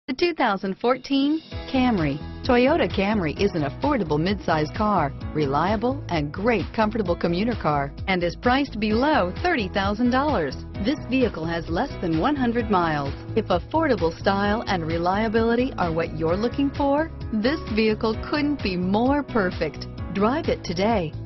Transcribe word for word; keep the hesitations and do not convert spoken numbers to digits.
The two thousand fourteen Camry. Toyota Camry is an affordable midsize car, reliable and great comfortable commuter car, and is priced below thirty thousand dollars. This vehicle has less than one hundred miles. If affordable style and reliability are what you're looking for, this vehicle couldn't be more perfect. Drive it today.